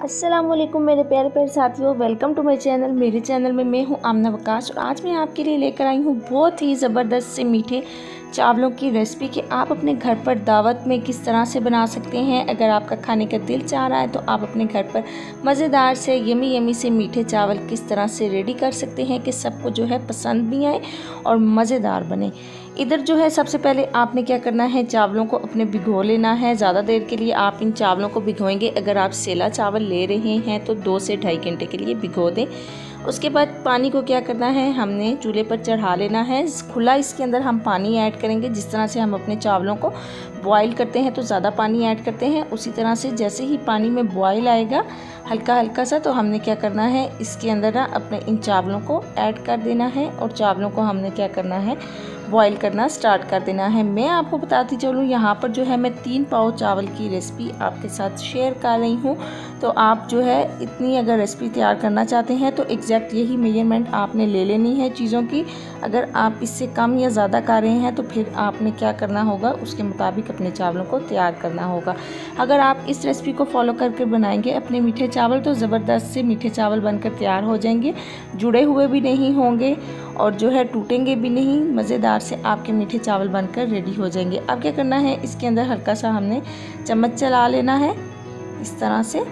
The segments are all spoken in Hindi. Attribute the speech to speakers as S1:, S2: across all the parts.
S1: अस्सलामुअलैकुम मेरे प्यारे प्यारे साथियों, वेलकम टू माय चैनल। मेरे चैनल में मैं हूं आमना वकास और आज मैं आपके लिए लेकर आई हूं बहुत ही ज़बरदस्त से मीठे चावलों की रेसिपी कि आप अपने घर पर दावत में किस तरह से बना सकते हैं। अगर आपका खाने का दिल चाह रहा है तो आप अपने घर पर मज़ेदार से यमी से मीठे चावल किस तरह से रेडी कर सकते हैं कि सबको जो है पसंद भी आए और मज़ेदार बने। इधर जो है सबसे पहले आपने क्या करना है, चावलों को अपने भिगो लेना है। ज़्यादा देर के लिए आप इन चावलों को भिगोएंगे। अगर आप सेला चावल ले रहे हैं तो 2 से ढाई घंटे के लिए भिगो दें। उसके बाद पानी को क्या करना है, हमने चूल्हे पर चढ़ा लेना है खुला। इसके अंदर हम पानी ऐड करेंगे। जिस तरह से हम अपने चावलों को बॉईल करते हैं तो ज़्यादा पानी ऐड करते हैं, उसी तरह से जैसे ही पानी में बॉईल आएगा हल्का हल्का सा, तो हमने क्या करना है, इसके अंदर ना अपने इन चावलों को ऐड कर देना है और चावलों को हमने क्या करना है, बॉईल करना स्टार्ट कर देना है। मैं आपको बताती चलूँ, यहाँ पर जो है मैं 3 पाव चावल की रेसिपी आपके साथ शेयर कर रही हूँ। तो आप जो है इतनी अगर रेसिपी तैयार करना चाहते हैं तो एग्जैक्ट यही मेजरमेंट आपने ले लेनी है चीज़ों की। अगर आप इससे कम या ज़्यादा कर रहे हैं तो फिर आपने क्या करना होगा, उसके मुताबिक अपने चावलों को तैयार करना होगा। अगर आप इस रेसिपी को फॉलो करके बनाएंगे अपने मीठे चावल तो ज़बरदस्त से मीठे चावल बनकर तैयार हो जाएंगे। जुड़े हुए भी नहीं होंगे और जो है टूटेंगे भी नहीं। मज़ेदार से आपके मीठे चावल बनकर रेडी हो जाएंगे। अब क्या करना है, इसके अंदर हल्का सा हमने चम्मच चला लेना है इस तरह से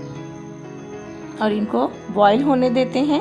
S1: और इनको बॉईल होने देते हैं।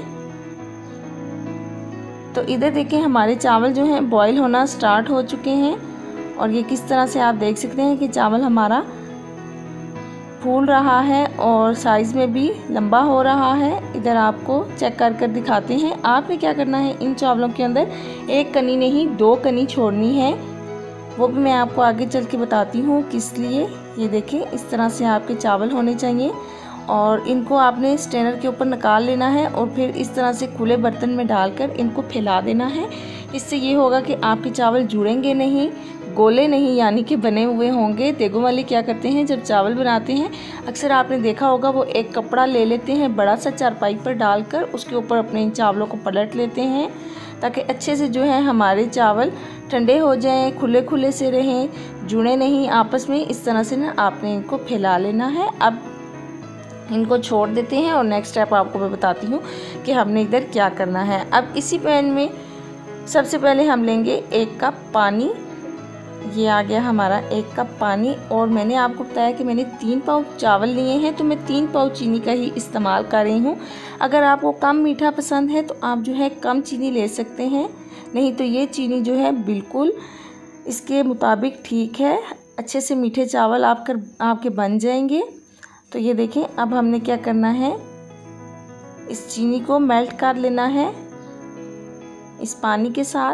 S1: तो इधर देखिए हमारे चावल जो हैं बॉईल होना स्टार्ट हो चुके हैं और ये किस तरह से आप देख सकते हैं कि चावल हमारा फूल रहा है और साइज़ में भी लंबा हो रहा है। इधर आपको चेक कर दिखाते हैं। आपने क्या करना है, इन चावलों के अंदर 1 कनी नहीं 2 कनी छोड़नी है, वो भी मैं आपको आगे चल के बताती हूँ किस लिए। ये देखें इस तरह से आपके चावल होने चाहिए और इनको आपने स्ट्रेनर के ऊपर निकाल लेना है और फिर इस तरह से खुले बर्तन में डालकर इनको फैला देना है। इससे ये होगा कि आपके चावल जुड़ेंगे नहीं, गोले नहीं, यानी कि बने हुए होंगे। देगों वाले क्या करते हैं, जब चावल बनाते हैं अक्सर आपने देखा होगा वो एक कपड़ा ले लेते हैं बड़ा सा चारपाई पर डालकर, उसके ऊपर अपने इन चावलों को पलट लेते हैं ताकि अच्छे से जो है हमारे चावल ठंडे हो जाएं, खुले खुले से रहें, जुड़े नहीं आपस में। इस तरह से ना आपने इनको फैला लेना है। अब इनको छोड़ देते हैं और नेक्स्ट स्टेप आपको मैं बताती हूँ कि हमने इधर क्या करना है। अब इसी पैन में सबसे पहले हम लेंगे 1 कप पानी। ये आ गया हमारा 1 कप पानी और मैंने आपको बताया कि मैंने 3 पाव चावल लिए हैं तो मैं 3 पाव चीनी का ही इस्तेमाल कर रही हूँ। अगर आपको कम मीठा पसंद है तो आप जो है कम चीनी ले सकते हैं, नहीं तो ये चीनी जो है बिल्कुल इसके मुताबिक ठीक है। अच्छे से मीठे चावल आपके बन जाएंगे। तो ये देखें अब हमने क्या करना है, इस चीनी को मेल्ट कर लेना है इस पानी के साथ।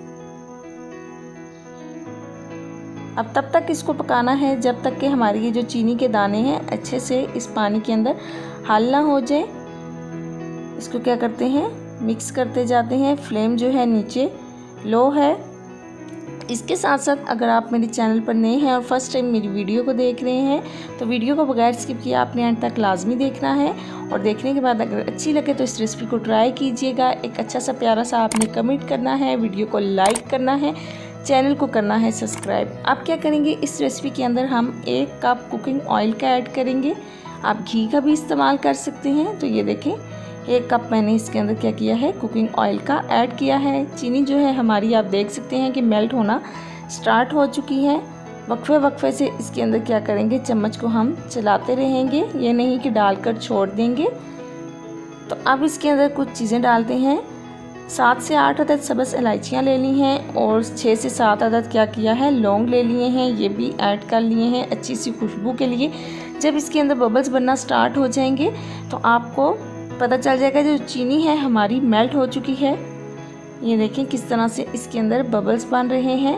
S1: अब तब तक इसको पकाना है जब तक कि हमारी ये जो चीनी के दाने हैं अच्छे से इस पानी के अंदर हल ना हो जाए। इसको क्या करते हैं, मिक्स करते जाते हैं। फ्लेम जो है नीचे लो है। इसके साथ साथ अगर आप मेरे चैनल पर नए हैं और फर्स्ट टाइम मेरी वीडियो को देख रहे हैं तो वीडियो को बगैर स्किप किए आपने एंड तक लाजमी देखना है और देखने के बाद अगर अच्छी लगे तो इस रेसिपी को ट्राई कीजिएगा। एक अच्छा सा प्यारा सा आपने कमेंट करना है, वीडियो को लाइक करना है, चैनल को करना है सब्सक्राइब। आप क्या करेंगे, इस रेसिपी के अंदर हम 1 कप कुकिंग ऑयल का ऐड करेंगे। आप घी का भी इस्तेमाल कर सकते हैं। तो ये देखें 1 कप मैंने इसके अंदर क्या किया है, कुकिंग ऑयल का ऐड किया है। चीनी जो है हमारी आप देख सकते हैं कि मेल्ट होना स्टार्ट हो चुकी है। वक्फे से इसके अंदर क्या करेंगे, चम्मच को हम चलाते रहेंगे, ये नहीं कि डालकर छोड़ देंगे। तो अब इसके अंदर कुछ चीज़ें डालते हैं। 7 से 8 अदद सब्ज़ इलायचियाँ ले ली हैं और 6 से 7 अदद क्या किया है, लौंग ले लिए हैं, ये भी ऐड कर लिए हैं अच्छी सी खुशबू के लिए। जब इसके अंदर बबल्स बनना स्टार्ट हो जाएंगे तो आपको पता चल जाएगा जो चीनी है हमारी मेल्ट हो चुकी है। ये देखें किस तरह से इसके अंदर बबल्स बन रहे हैं।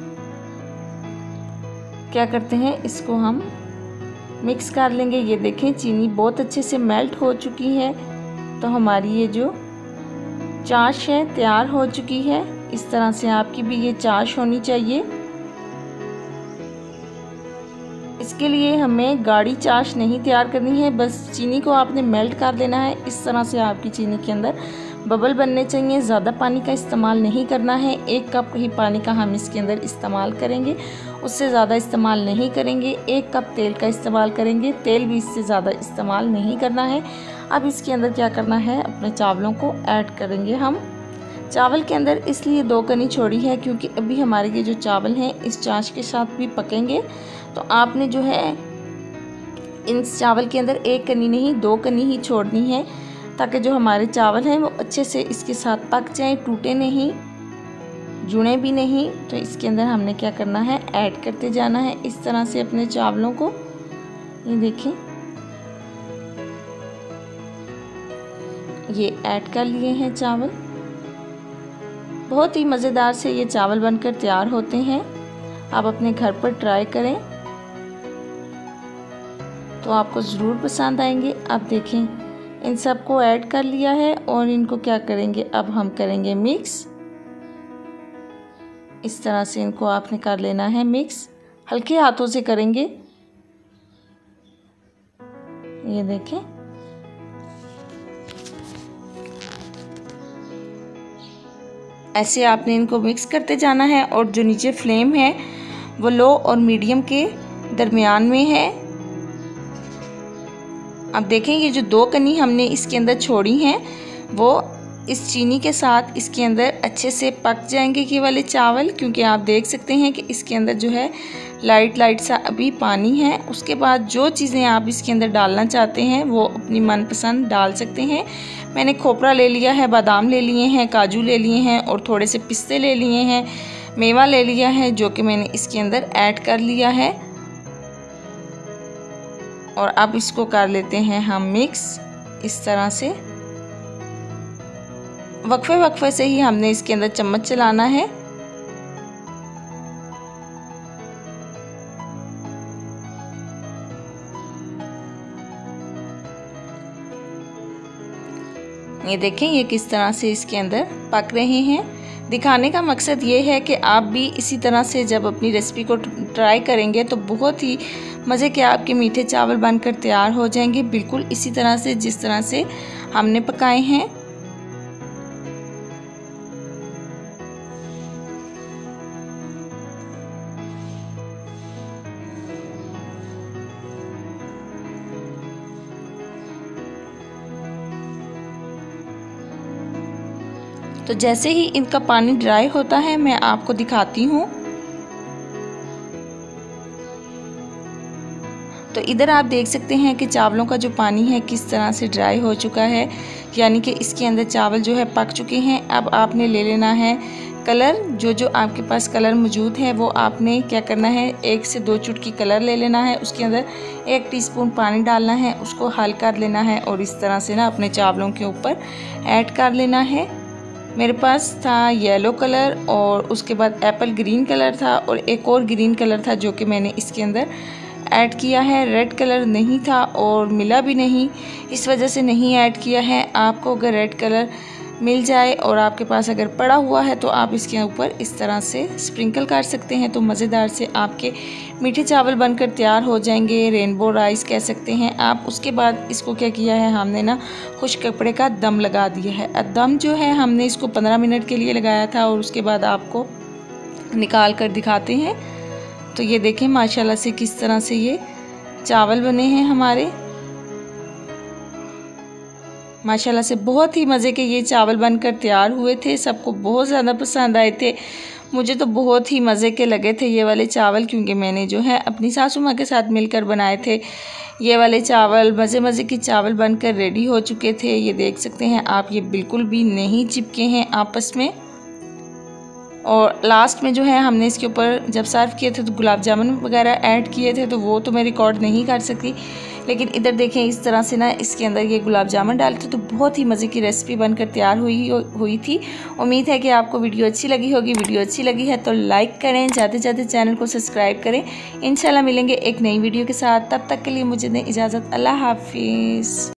S1: क्या करते हैं, इसको हम मिक्स कर लेंगे। ये देखें चीनी बहुत अच्छे से मेल्ट हो चुकी है। तो हमारी ये जो चाश है तैयार हो चुकी है। इस तरह से आपकी भी ये चाश होनी चाहिए। इसके लिए हमें गाढ़ी चाश नहीं तैयार करनी है, बस चीनी को आपने मेल्ट कर देना है। इस तरह से आपकी चीनी के अंदर बबल बनने चाहिए। ज़्यादा पानी का इस्तेमाल नहीं करना है, 1 कप ही पानी का हम इसके अंदर इस्तेमाल करेंगे उससे ज़्यादा इस्तेमाल नहीं करेंगे। 1 कप तेल का इस्तेमाल करेंगे, तेल भी इससे ज़्यादा इस्तेमाल नहीं करना है। अब इसके अंदर क्या करना है, अपने चावलों को ऐड करेंगे हम। चावल के अंदर इसलिए 2 कनी छोड़ी है क्योंकि अभी हमारे ये जो चावल हैं इस चाश के साथ भी पकेंगे। तो आपने जो है इन चावल के अंदर 1 कनी नहीं 2 कनी ही छोड़नी है, ताकि जो हमारे चावल हैं वो अच्छे से इसके साथ पक जाएं, टूटे नहीं, जुड़े भी नहीं। तो इसके अंदर हमने क्या करना है, ऐड करते जाना है इस तरह से अपने चावलों को। ये देखें, ये ऐड कर लिए हैं चावल। बहुत ही मज़ेदार से ये चावल बनकर तैयार होते हैं। आप अपने घर पर ट्राई करें तो आपको ज़रूर पसंद आएंगे। आप देखें, इन सबको ऐड कर लिया है और इनको क्या करेंगे, अब हम करेंगे मिक्स। इस तरह से इनको आपने कर लेना है मिक्स, हल्के हाथों से करेंगे। ये देखें, ऐसे आपने इनको मिक्स करते जाना है और जो नीचे फ्लेम है वो लो और मीडियम के दरमियान में है। अब देखें, ये जो 2 कनी हमने इसके अंदर छोड़ी हैं वो इस चीनी के साथ इसके अंदर अच्छे से पक जाएंगे ये वाले चावल, क्योंकि आप देख सकते हैं कि इसके अंदर जो है लाइट सा अभी पानी है। उसके बाद जो चीज़ें आप इसके अंदर डालना चाहते हैं वो अपनी मनपसंद डाल सकते हैं। मैंने खोपरा ले लिया है, बादाम ले लिए हैं, काजू ले लिए हैं और थोड़े से पिस्ते ले लिए हैं, मेवा ले लिया है, जो कि मैंने इसके अंदर ऐड कर लिया है। और अब इसको कर लेते हैं हम मिक्स। इस तरह से वक्फे से ही हमने इसके अंदर चम्मच चलाना है। ये देखें, ये किस तरह से इसके अंदर पक रहे हैं। दिखाने का मकसद ये है कि आप भी इसी तरह से जब अपनी रेसिपी को ट्राई करेंगे तो बहुत ही मज़े के आपके मीठे चावल बनकर तैयार हो जाएंगे, बिल्कुल इसी तरह से जिस तरह से हमने पकाए हैं। तो जैसे ही इनका पानी ड्राई होता है मैं आपको दिखाती हूँ। तो इधर आप देख सकते हैं कि चावलों का जो पानी है किस तरह से ड्राई हो चुका है, यानी कि इसके अंदर चावल जो है पक चुके हैं। अब आपने ले लेना है कलर, जो आपके पास कलर मौजूद है वो आपने क्या करना है, 1 से 2 चुटकी कलर ले लेना है। उसके अंदर 1 टीस्पून पानी डालना है, उसको हल कर लेना है और इस तरह से ना अपने चावलों के ऊपर ऐड कर लेना है। मेरे पास था येलो कलर और उसके बाद एप्पल ग्रीन कलर था और एक और ग्रीन कलर था जो कि मैंने इसके अंदर ऐड किया है। रेड कलर नहीं था और मिला भी नहीं, इस वजह से नहीं ऐड किया है। आपको अगर रेड कलर मिल जाए और आपके पास अगर पड़ा हुआ है तो आप इसके ऊपर इस तरह से स्प्रिंकल कर सकते हैं, तो मज़ेदार से आपके मीठे चावल बनकर तैयार हो जाएंगे। रेनबो राइस कह सकते हैं आप। उसके बाद इसको क्या किया है, हमने ना खुश्क कपड़े का दम लगा दिया है। दम जो है हमने इसको 15 मिनट के लिए लगाया था और उसके बाद आपको निकाल कर दिखाते हैं। तो ये देखें माशाल्लाह से किस तरह से ये चावल बने हैं हमारे। माशाल्लाह से बहुत ही मज़े के ये चावल बनकर तैयार हुए थे। सबको बहुत ज़्यादा पसंद आए थे। मुझे तो बहुत ही मज़े के लगे थे ये वाले चावल, क्योंकि मैंने जो है अपनी सासू माँ के साथ मिलकर बनाए थे ये वाले चावल। मज़े के चावल बनकर रेडी हो चुके थे। ये देख सकते हैं आप, ये बिल्कुल भी नहीं चिपके हैं आपस में। और लास्ट में जो है हमने इसके ऊपर जब सर्व किए थे तो गुलाब जामुन वगैरह ऐड किए थे, तो वो तो मैं रिकॉर्ड नहीं कर सकती। लेकिन इधर देखें इस तरह से ना इसके अंदर ये गुलाब जामुन डाले थे, तो बहुत ही मज़े की रेसिपी बनकर तैयार हुई थी। उम्मीद है कि आपको वीडियो अच्छी लगी होगी। वीडियो अच्छी लगी है तो लाइक करें, जाते जाते चैनल को सब्सक्राइब करें। इंशाल्लाह मिलेंगे एक नई वीडियो के साथ, तब तक के लिए मुझे दें इजाज़त। अल्लाह हाफिज़।